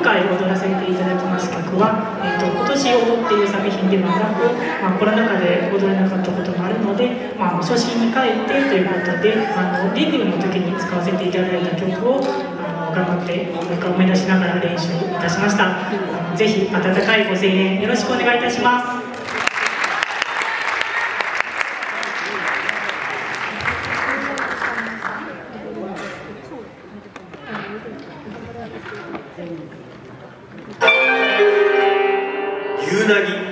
今回踊らせていただきます曲は、今年踊っている作品ではなく、コロナ禍で踊れなかったこともあるので、初心に帰ってということで、デビューの時に使わせていただいた曲を頑張ってもう一回思い出しながら練習いたしました。ぜひ温かいご声援よろしくお願いいたします。 夕凪